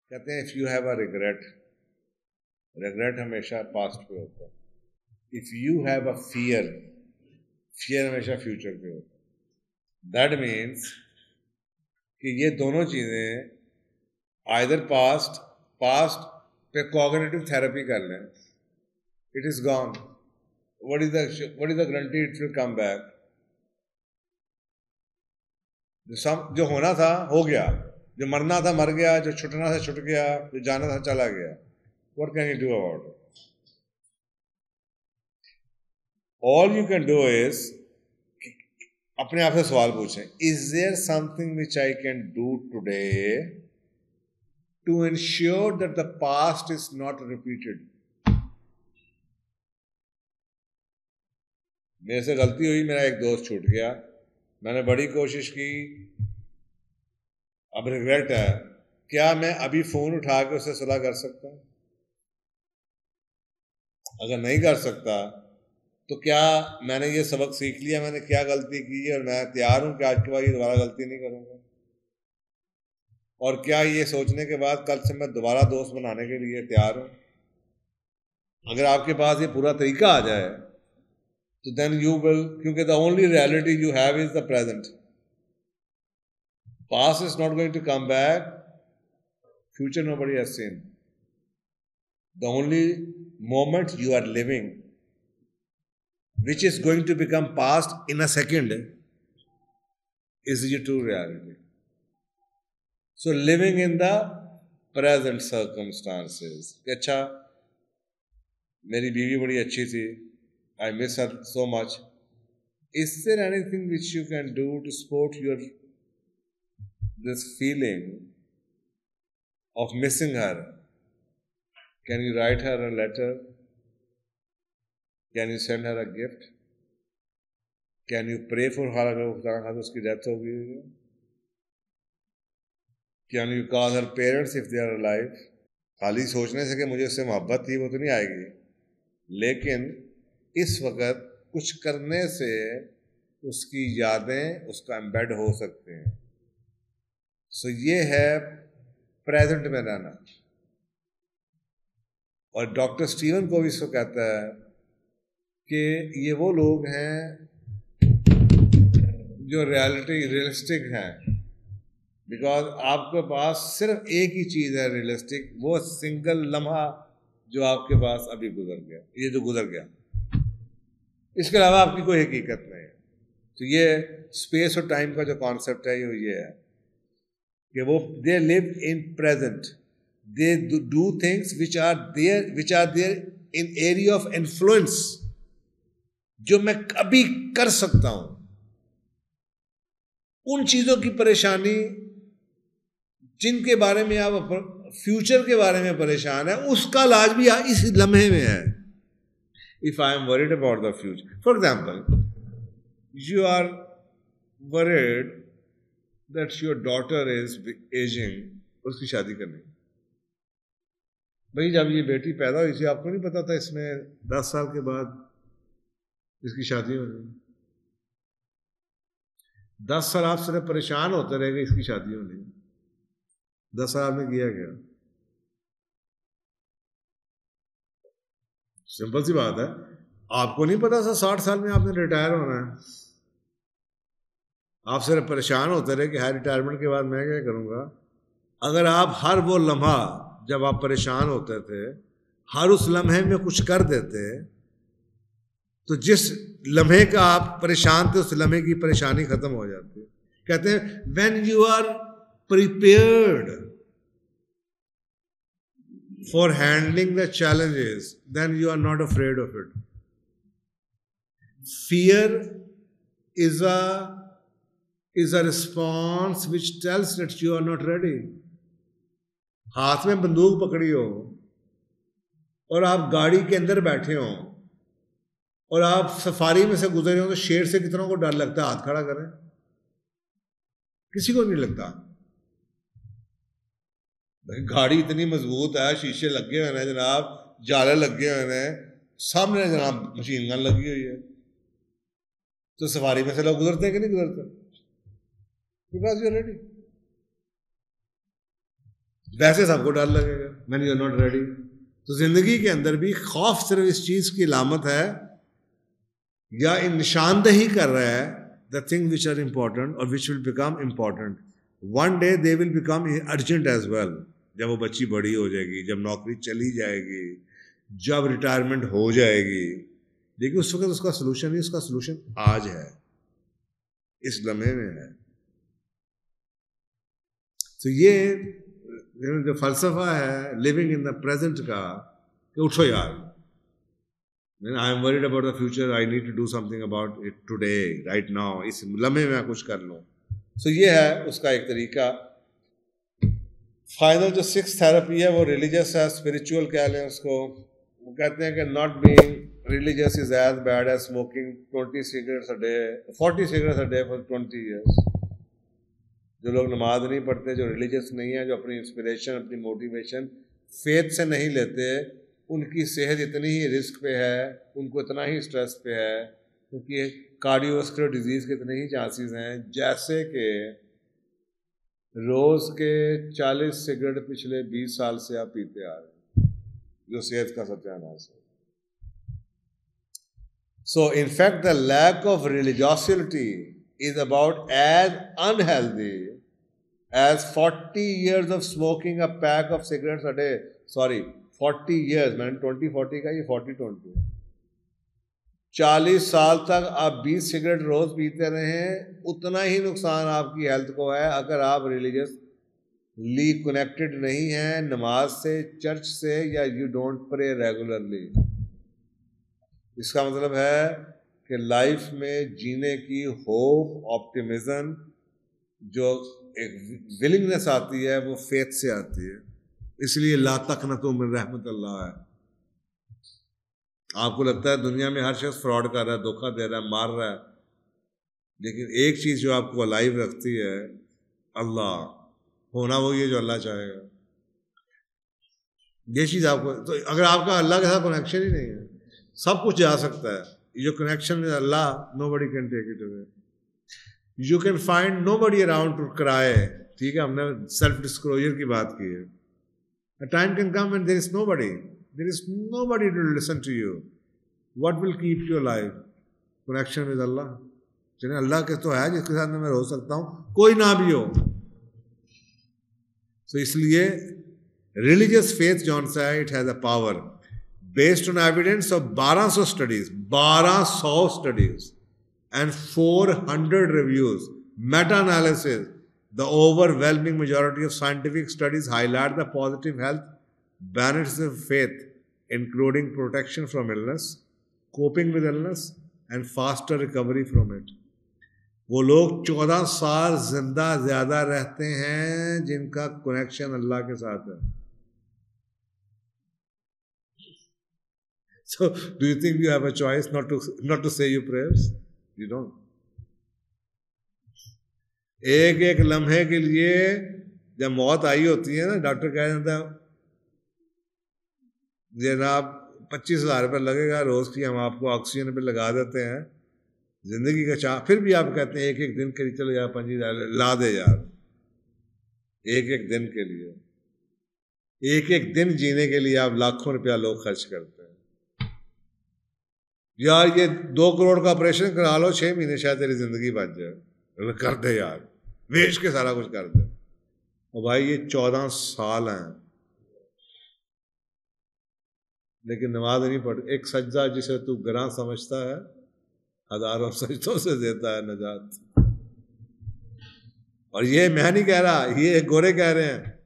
कहते हैं if you have a regret, regret हमेशा पास्ट पे होता है. If you have a fear, fear हमेशा फ्यूचर पे होता है. दैट मीन्स कि ये दोनों चीजें आइदर पास्ट पे कॉग्निटिव थेरेपी कर लें, it is gone. What is the guarantee it will come back? जो होना था हो गया, जो मरना था मर गया, जो छुटना था छुट गया, जो जाना था चला गया. What can you do about it? All you can do is अपने आप से सवाल पूछें, is there something which I can do today to ensure that the past is not repeated? मेरे से गलती हुई, मेरा एक दोस्त छूट गया, मैंने बड़ी कोशिश की, अब रिग्रेट है. क्या मैं अभी फोन उठा के उससे सुलह कर सकता हूं? अगर नहीं कर सकता तो क्या मैंने ये सबक सीख लिया, मैंने क्या गलती की, और मैं तैयार हूं कि आज के बाद ये दोबारा गलती नहीं करूंगा? और क्या ये सोचने के बाद कल से मैं दोबारा दोस्त बनाने के लिए तैयार हूं? अगर आपके पास ये पूरा तरीका आ जाए तो देन यू विल, क्योंकि the only reality you have is the present. Past is not going to come back, future nobody has seen. The only moment you are living which is going to become past in a second is your true reality. So living in the present circumstances. अच्छा, मेरी बीवी बड़ी अच्छी थी, I miss her so much. Is there anything which you can do to support your this feeling of missing her? Can you write her a letter? Can you send her a gift? Can you pray for her अगर उसकी death हो गई है? Can you call her parents if they are alive? खाली सोचने से कि मुझे उससे मोहब्बत थी वो तो नहीं आएगी, लेकिन इस वक्त कुछ करने से उसकी यादें उसका एम्बेड हो सकते हैं. सो ये है प्रेजेंट में रहना. और डॉक्टर स्टीवन को भी इसको कहता है कि ये वो लोग हैं जो रियलिस्टिक हैं, बिकॉज आपके पास सिर्फ एक ही चीज है रियलिस्टिक, वो सिंगल लम्हा जो आपके पास अभी गुजर गया, ये जो गुजर गया, इसके अलावा आपकी कोई हकीकत नहीं है. तो ये स्पेस और टाइम का जो कॉन्सेप्ट है ये है कि वो they live in present, they do things which are there in area of influence, जो मैं कभी कर सकता हूं. उन चीजों की परेशानी जिनके बारे में आप फ्यूचर के बारे में परेशान है, उसका इलाज भी इस लम्हे में है. If I am worried about the future, for example, you are worried that your daughter is ageing, उसकी शादी करनी. भाई जब ये बेटी पैदा हुई थी आपको नहीं पता था इसमें 10 साल के बाद इसकी शादी हो रही. 10 साल आप सिर्फ परेशान होते रहेंगे इसकी शादी होने. 10 साल में किया गया, सिंपल सी बात है. आपको नहीं पता था 60 साल में आपने रिटायर होना है. आप सिर्फ परेशान होते रहे कि हाई रिटायरमेंट के बाद मैं क्या करूंगा. अगर आप हर वो लम्हा जब आप परेशान होते थे, हर उस लम्हे में कुछ कर देते, तो जिस लम्हे का आप परेशान थे उस लम्हे की परेशानी खत्म हो जाती है. कहते हैं when you are prepared for handling the challenges then you are not afraid of it. Fear is a response which tells that you are not ready. हाथ में बंदूक पकड़ी हो और आप गाड़ी के अंदर बैठे हो और आप सफारी में से गुजरे हो, तो शेर से कितनों को डर लगता है? हाथ खड़ा करें. किसी को नहीं लगता. गाड़ी इतनी मजबूत है, शीशे लगे हुए हैं जनाब, जाले लगे हुए हैं, सामने जनाब मशीन गन लगी हुई है, तो सफारी में से लोग गुजरते हैं कि नहीं गुजरते? Because you are ready. वैसे सबको डर लगेगा when you are not ready. तो जिंदगी के अंदर भी खौफ सिर्फ इस चीज की अलामत है या इन निशानदही कर रहा है the thing which are important और which will become important one day they will become urgent as well. जब वो बच्ची बड़ी हो जाएगी, जब नौकरी चली जाएगी, जब रिटायरमेंट हो जाएगी, देखिए उस वक्त उसका सोल्यूशन नहीं, उसका सोल्यूशन आज है, इस लम्हे में है। तो ये जो फलसफा है लिविंग इन द प्रेजेंट का कि उठो यार, I am worried about the future, I need to do something about it today right now, इस लम्हे में मैं कुछ कर लूँ। तो ये है उसका एक तरीका। फाइनल जो सिक्स थेरेपी है वो रिलीजियस है, स्पिरिचुअल कह लें उसको। वो कहते हैं कि not being religious is as bad as smoking 20 cigarettes a day, 40 cigarettes a day for 20 years। जो लोग नमाज नहीं पढ़ते, जो रिलीजियस नहीं है, जो अपनी इंस्पिरेशन, अपनी मोटिवेशन फेथ से नहीं लेते, उनकी सेहत इतनी ही रिस्क पे है, उनको इतना ही स्ट्रेस पे है, क्योंकि कार्डियोवास्कुलर डिजीज़ के इतने ही चांसेस हैं जैसे कि रोज़ के 40 सिगरेट पिछले 20 साल से आप पीते आ रहे हैं, जो सेहत का सत्यानाश है। So in fact the lack of religiosity is about as unhealthy as 40 years of smoking a pack of cigarettes a day. Sorry, 40 years, मैंने 20-40 का, ये 40-20 है। 40 साल तक आप 20 सिगरेट रोज पीते रहें, उतना ही नुकसान आपकी हेल्थ को है अगर आप रिलीजियसली कनेक्टेड नहीं हैं नमाज से, चर्च से, या यू डोंट प्रे रेगुलरली। इसका मतलब है कि लाइफ में जीने की होप, ऑप्टिमिज्म, जो एक विलिंगनेस आती है वो फेथ से आती है। इसलिए ला तक़नतू मिन रहमतिल्लाह है। आपको लगता है दुनिया में हर शख्स फ्रॉड कर रहा है, धोखा दे रहा है, मार रहा है, लेकिन एक चीज़ जो आपको अलाइव रखती है, अल्लाह। होना वो ये जो अल्लाह चाहेगा, ये चीज़ आपको। तो अगर आपका अल्लाह के साथ कनेक्शन ही नहीं है, सब कुछ जा सकता है। जो connection with Allah, nobody can take it away. You can find nobody around to cry. ठीक है, हमने सेल्फ डिस्क्लोजर की बात की है। A time can come when there is nobody, there is nobody to listen to you. What will keep you alive? Connection with Allah. चलिए अल्लाह के तो है जिसके साथ मैं रह सकता हूँ, कोई ना भी हो। तो इसलिए religious faith, John said, it has a power based on evidence of 1200 studies, 1200 studies and 400 reviews, meta-analysis. The overwhelming majority of scientific studies highlight the positive health benefits of faith, including protection from illness, coping with illness and faster recovery from it. वो लोग 14 साल जिंदा ज्यादा रहते हैं जिनका connection अल्लाह के साथ है। So do you think you have a choice not to say your prayers? You don't. एक एक लम्हे के लिए जब मौत आई होती है ना, डॉक्टर कह देता है जनाब 25,000 रुपये लगेगा रोज की, हम आपको ऑक्सीजन पे लगा देते हैं, जिंदगी का चाह। फिर भी आप कहते हैं एक एक दिन के लिए चलो यार 25,000 ला दे यार, एक एक दिन के लिए, एक एक दिन जीने के लिए आप लाखों रुपया लोग खर्च करते हैं। यार ये 2 करोड़ का ऑपरेशन करा लो, 6 महीने शायद तेरी जिंदगी बच जाए, कर दे यार, बेच के सारा कुछ कर दे। और भाई ये 14 साल हैं, लेकिन नमाज नहीं पढ़। एक सज्जा जिसे तू गुनाह समझता है, हजारों सजदों से देता है नजात। और ये मैं नहीं कह रहा, ये गोरे कह रहे हैं।